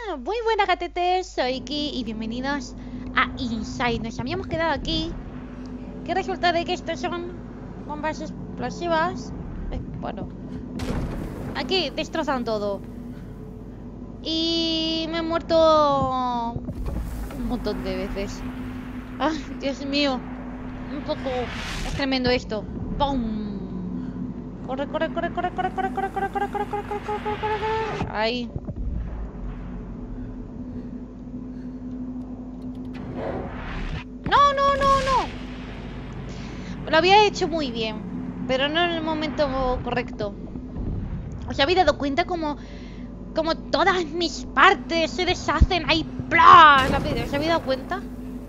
Muy buenas gatetes, soy Ki y bienvenidos a Inside. Nos habíamos quedado aquí, que resulta de que estos son bombas explosivas. Bueno, aquí destrozan todo. Y me he muerto un montón de veces. ¡Ah, Dios mío! Un poco... Es tremendo esto. ¡Pum! Corre, corre, corre, corre, corre, corre, corre, corre, corre, corre, corre, corre, corre, corre. Ahí. No, no, no, no. Lo había hecho muy bien, pero no en el momento correcto. ¿Os habéis dado cuenta como todas mis partes se deshacen ahí? ¡Plá! ¿Os habéis dado cuenta?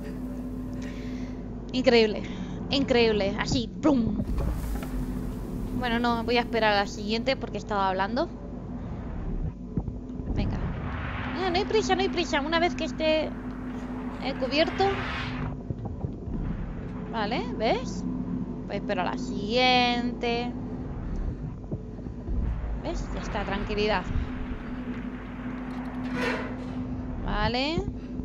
Increíble, increíble. Así, ¡pum! Bueno, no, voy a esperar a la siguiente porque estaba hablando. Venga. No hay prisa, no hay prisa. Una vez que esté cubierto. Vale, ¿ves? Pues espero a la siguiente. ¿Ves? Ya está, tranquilidad. Vale.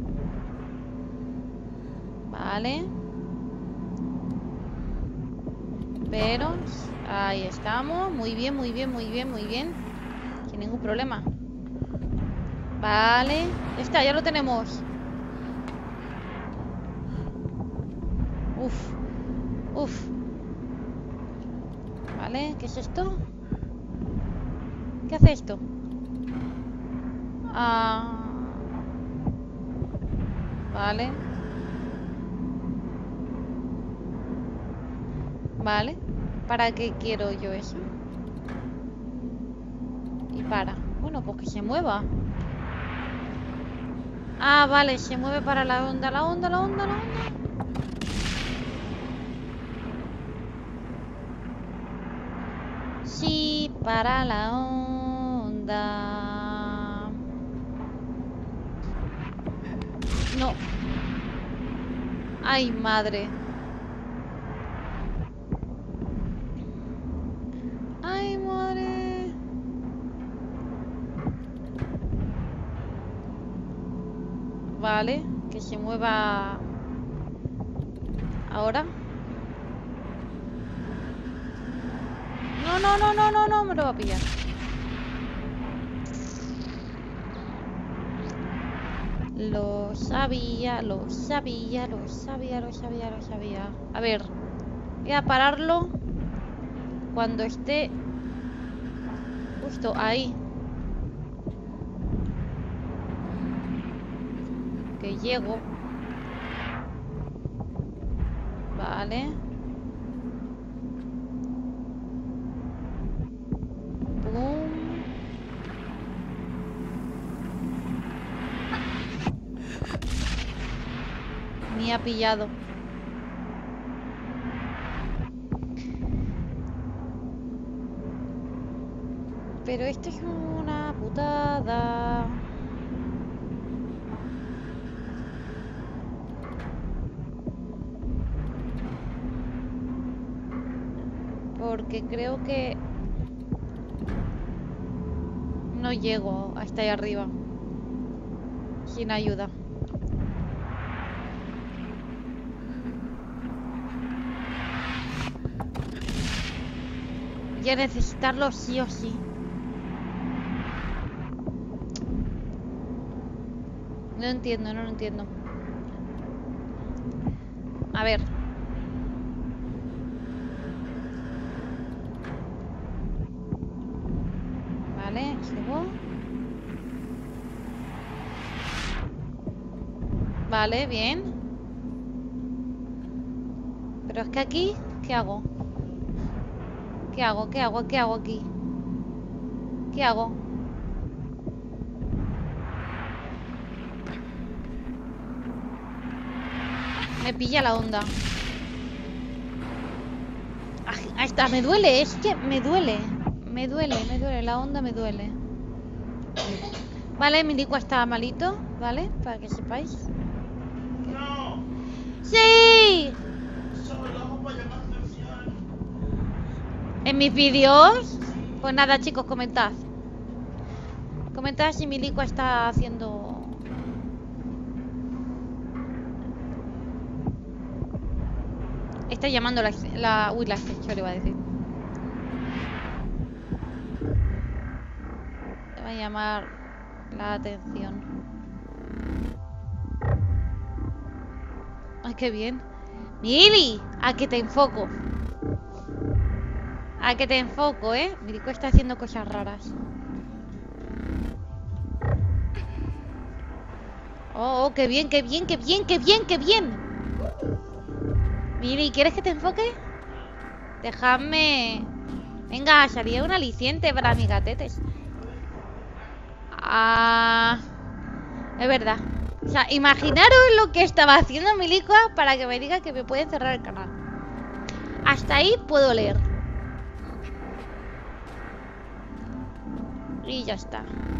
Vale. Pero ahí estamos. Muy bien, muy bien, muy bien, muy bien. Sin ningún problema. Vale. Ya está, ya lo tenemos. Uf. Uf. Vale, ¿qué es esto? ¿Qué hace esto? Vale. Vale. ¿Para qué quiero yo eso? Y para. Bueno, pues que se mueva. Ah, vale, se mueve para la onda, la onda, la onda, la onda. Sí, para la onda. No. Ay, madre. Ay, madre. Vale, que se mueva ahora. No, no, no, no, no, no, me lo va a pillar. Lo sabía, lo sabía, lo sabía, lo sabía, lo sabía. A ver, voy a pararlo cuando esté justo ahí. Que llego. Vale. Pum. Ni ha pillado. Pero esto es una putada. Porque creo que no llego hasta ahí arriba sin ayuda. Voy a necesitarlo sí o sí. No entiendo, no lo entiendo. A ver. Vale, subo. Vale, bien. Pero es que aquí, ¿qué hago? ¿Qué hago? ¿Qué hago? ¿Qué hago aquí? ¿Qué hago? Me pilla la onda. Ahí está, me duele, es que me duele. Me duele, la onda me duele. Vale, mi licua está malito, ¿vale? Para que sepáis. ¡No! ¡Sí! Solo lo hago para llamar la atención. ¿En mis vídeos? Pues nada, chicos, comentad. Comentad si mi licua está haciendo Está llamando uy, la extensión, iba a decir. Te va a llamar la atención. Ay, qué bien. Mili, a que te enfoco. A que te enfoco, ¿eh? Milico está haciendo cosas raras. Oh, qué bien, qué bien, qué bien, qué bien, qué bien. Mili, ¿quieres que te enfoque? Déjame. Venga, salía un aliciente para mis gatetes. Ah, es verdad. O sea, imaginaros lo que estaba haciendo Milicua para que me diga que me puede cerrar el canal. Hasta ahí puedo leer. Y ya está.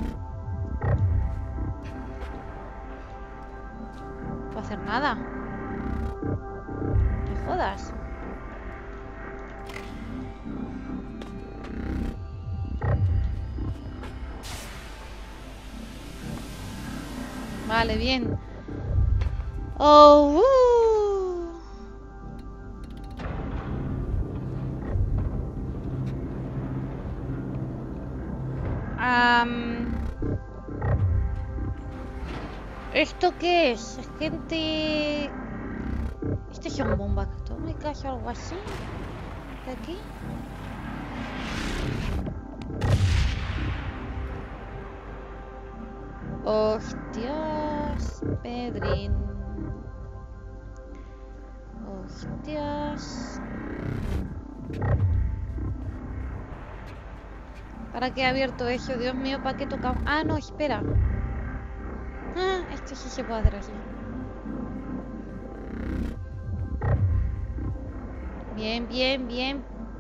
No puedo hacer nada. No jodas. Vale, bien. Oh, ¿esto qué es? ¿Es gente...? ¿Esto es un bomba atómica o algo así? ¿De aquí? Hostias, Pedrín. Hostias. ¿Para qué he abierto eso? Dios mío, ¿para qué toca? Ah, no, espera. Ah, esto sí se puede hacer así. Bien, bien, bien.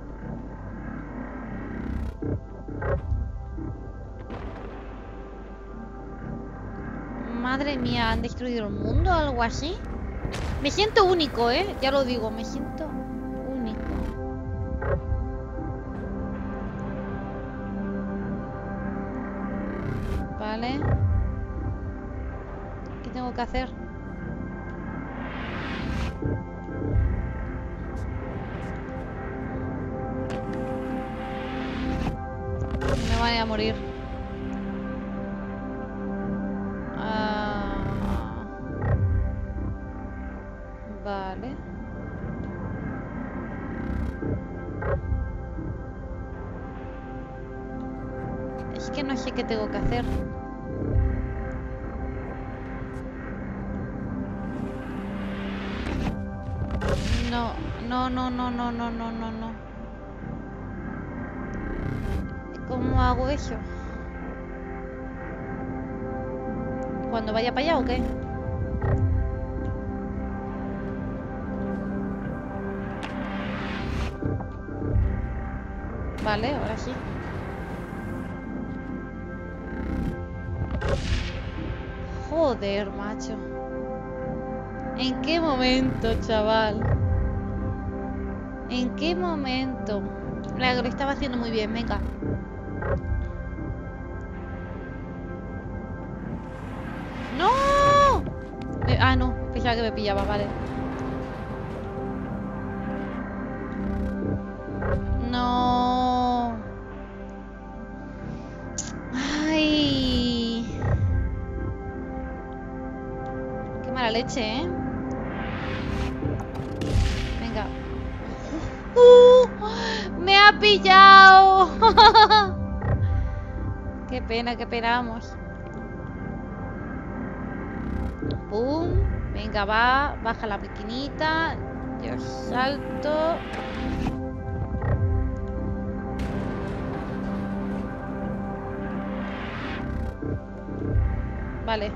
Madre mía, ¿han destruido el mundo o algo así? Me siento único, ¿eh? Ya lo digo, me siento único. Vale. ¿Qué tengo que hacer? Me voy a morir. Vale. Es que no sé qué tengo que hacer. No, no, no, no, no, no, no, no, no. ¿Cómo hago eso? ¿Cuando vaya para allá o qué? Vale, ahora sí. Joder, macho. ¿En qué momento, chaval? ¿En qué momento? Lo estaba haciendo muy bien, venga. ¡No! Ah, no, pensaba que me pillaba, vale. No. Ay. Qué mala leche, ¿eh? Venga. ¡Me ha pillado! Qué pena, qué penamos. Pum. Venga, va. Baja la maquinita. Yo salto. Vale.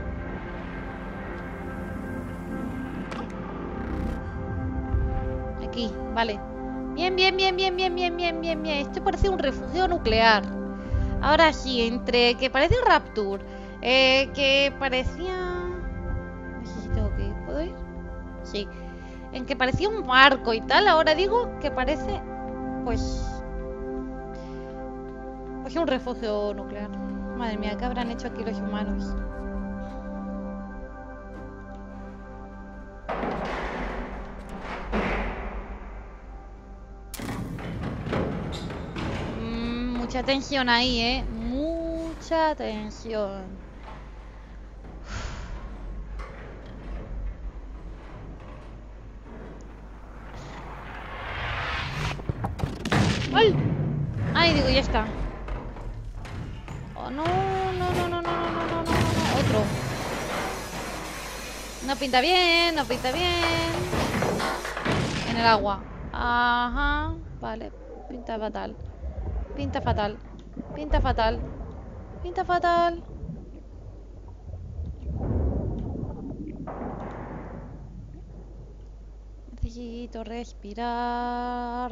Aquí, vale. Bien, bien, bien, bien, bien, bien, bien, bien, bien. Esto parece un refugio nuclear. Ahora sí, entre que parece un Rapture, que parecía... No sé si tengo que ir. ¿Puedo ir? Sí. En que parecía un barco y tal, ahora digo que parece... Pues un refugio nuclear. Madre mía, ¿qué habrán hecho aquí los humanos? Mucha tensión ahí, ¿eh? Mucha tensión. ¡Ay! Ay, digo, ya está. Oh, no, no, no, no, no, no, no, no, no, no. Otro. No pinta bien, no pinta bien. En el agua. Ajá. Vale. Pinta fatal. Pinta fatal. Pinta fatal. Pinta fatal. Necesito respirar.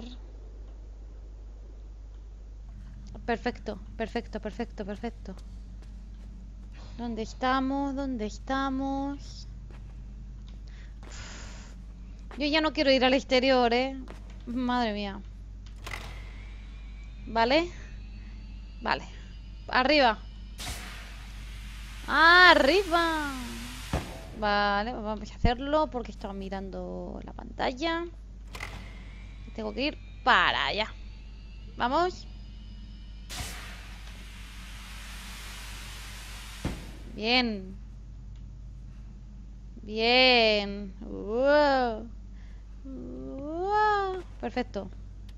Perfecto, perfecto, perfecto, perfecto. ¿Dónde estamos? ¿Dónde estamos? Yo ya no quiero ir al exterior, ¿eh? Madre mía. ¿Vale? Vale. Arriba. ¡Arriba! Vale, vamos a hacerlo porque estaba mirando la pantalla. Tengo que ir para allá. Vamos. Bien. Bien. Wow. Wow. Perfecto.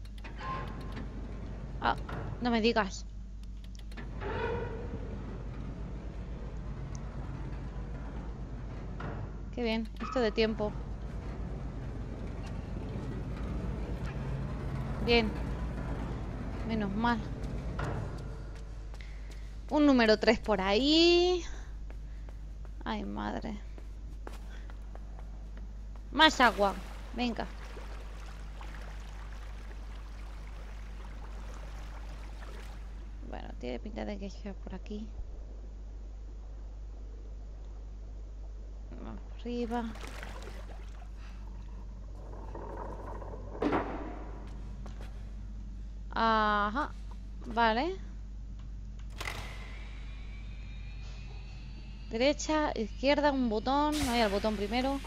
Ah, no me digas. Qué bien, esto de tiempo. Bien. Menos mal. Un número 3 por ahí. Ay, madre. Más agua. Venga. Bueno, tiene pinta de que sea por aquí. Vamos por arriba. Ajá. Vale. Derecha, izquierda, un botón. No hay el botón primero.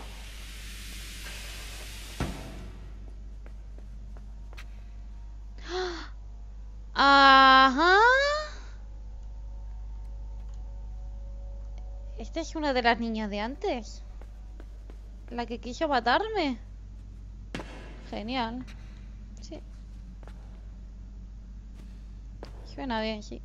Ajá. Esta es una de las niñas de antes. La que quiso matarme. Genial. Sí. Suena bien, sí.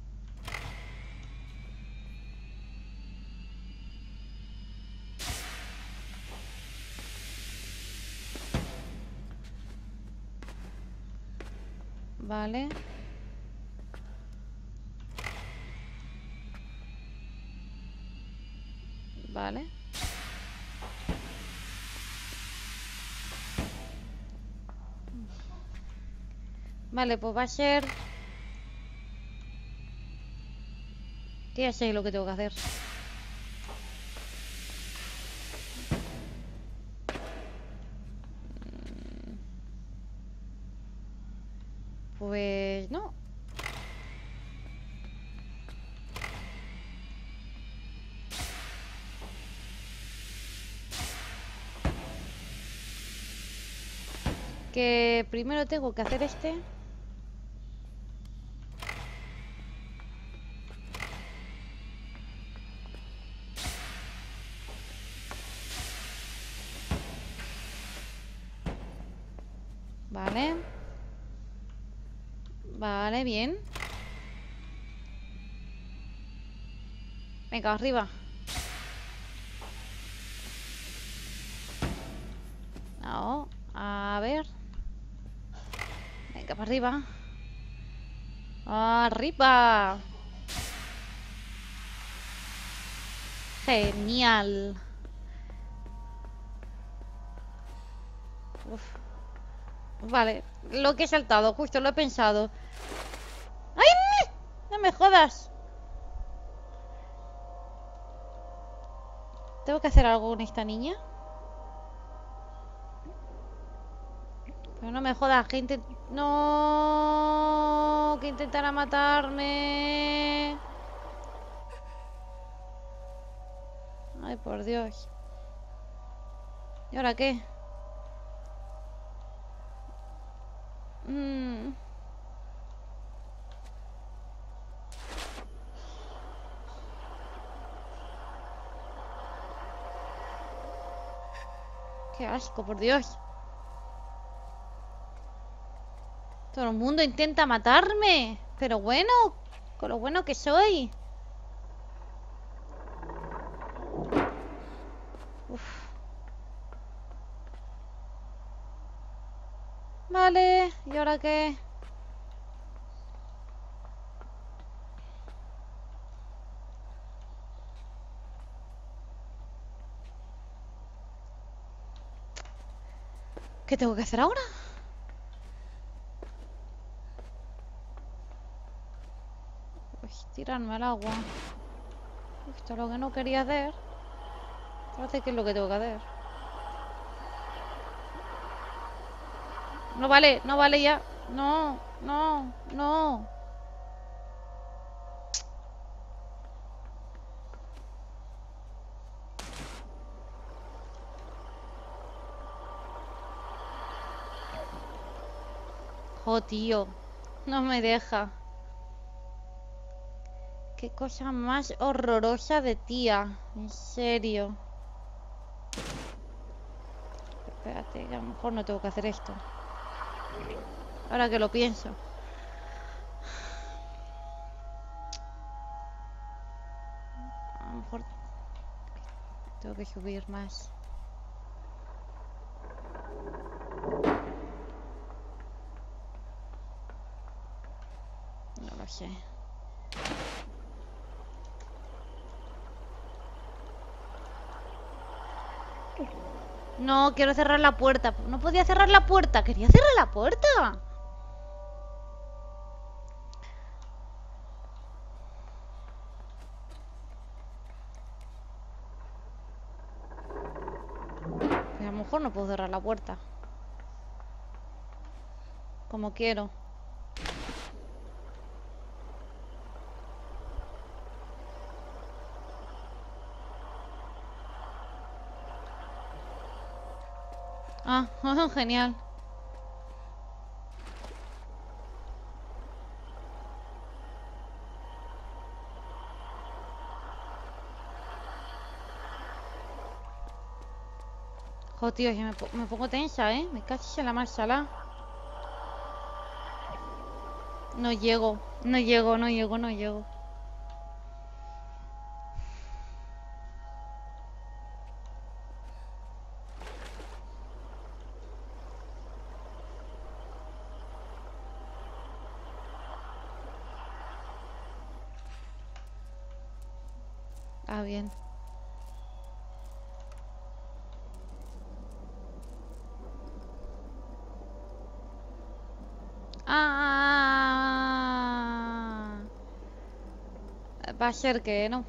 Vale. Vale. Vale, pues va a ser... Que ya sé lo que tengo que hacer. Pues no. Que primero tengo que hacer este. Vale. Vale, bien. Venga, arriba. No. A ver. Venga, para arriba. Arriba. Genial. Uf. Vale. Lo que he saltado, justo lo he pensado. ¡Ay! No me jodas. ¿Tengo que hacer algo con esta niña? Pero no me jodas, gente. No, que intentará matarme. Ay, por Dios. ¿Y ahora qué? Qué asco, por Dios. Todo el mundo intenta matarme. Pero bueno, con lo bueno que soy. Uf. Vale, ¿y ahora qué? ¿Qué tengo que hacer ahora? Pues tirarme al agua. Esto es lo que no quería hacer. Parece que es lo que tengo que hacer. No vale ya. No, no, no. Oh, tío. No me deja. Qué cosa más horrorosa de tía. En serio. Espérate, que a lo mejor no tengo que hacer esto. Ahora que lo pienso. A lo mejor tengo que subir más. No lo sé. No, quiero cerrar la puerta. No podía cerrar la puerta. Quería cerrar la puerta. Pues a lo mejor no puedo cerrar la puerta. Como quiero. Ah, genial. Jo, tío, que me pongo tensa, ¿eh? Me cachis en la marsala. No llego, no llego, no llego, no llego. Ah, bien. Ah, va a ser que no.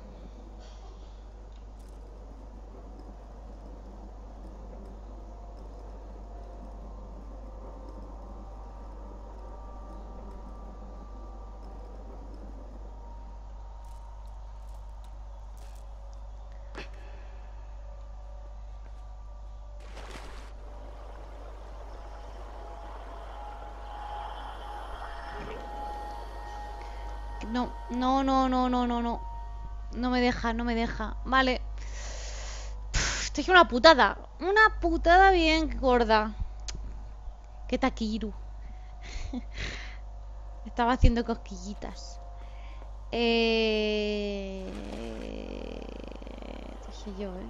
No, no, no, no, no, no, no. No me deja, no me deja. Vale. Esto es una putada. Una putada bien gorda. Qué taquiru. Estaba haciendo cosquillitas. No sé yo, ¿eh?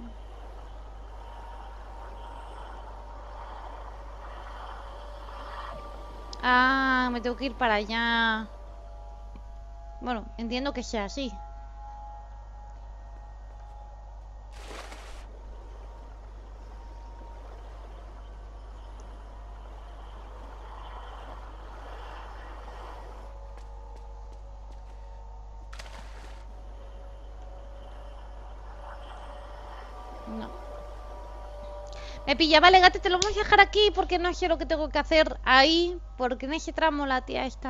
Ah, me tengo que ir para allá. Bueno, entiendo que sea así. No. Me pilla, vale, gata, te lo vamos a dejar aquí porque no sé lo que tengo que hacer ahí. Porque en ese tramo la tía esta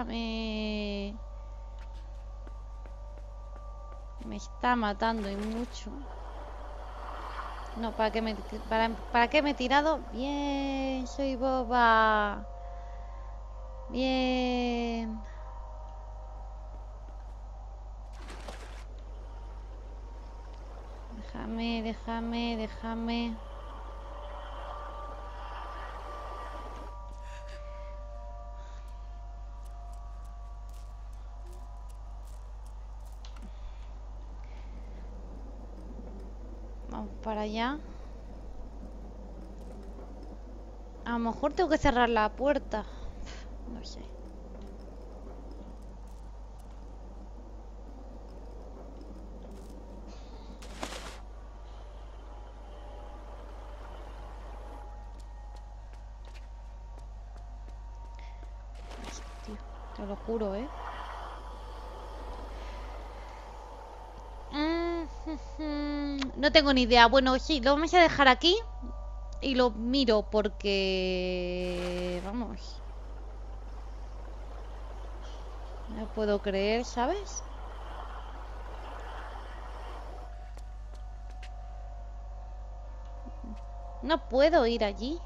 me está matando y mucho. No, ¿para qué me he tirado? Bien, soy boba. Bien. Déjame. Vamos para allá. A lo mejor tengo que cerrar la puerta. No sé. Tío, te lo juro, ¿eh? No tengo ni idea. Bueno, sí, lo vamos a dejar aquí. Y lo miro porque... Vamos. No puedo creer, ¿sabes? No puedo ir allí.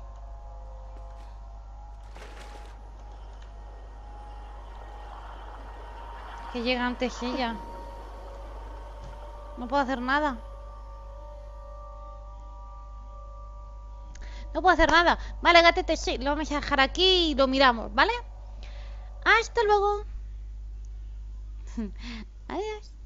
Que llega antes ella. No puedo hacer nada. No puedo hacer nada. Vale, gatete, sí. Lo vamos a dejar aquí y lo miramos, ¿vale? Hasta luego. Adiós.